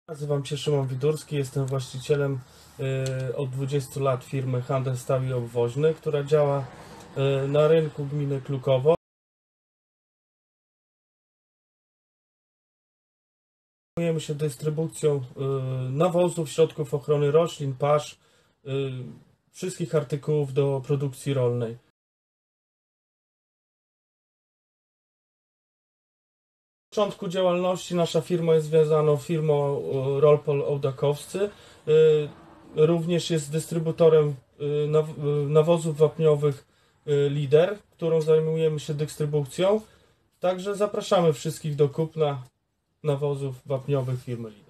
Nazywam się Szymon Widurski, jestem właścicielem od 20 lat firmy Handel Stawi Obwoźny, która działa na rynku gminy Klukowo. Zajmujemy się dystrybucją nawozów, środków ochrony roślin, pasz, wszystkich artykułów do produkcji rolnej. W początku działalności nasza firma jest związana z firmą Rolpol Ołdakowscy. Również jest dystrybutorem nawozów wapniowych Lider, którą zajmujemy się dystrybucją. Także zapraszamy wszystkich do kupna nawozów wapniowych firmy Lider.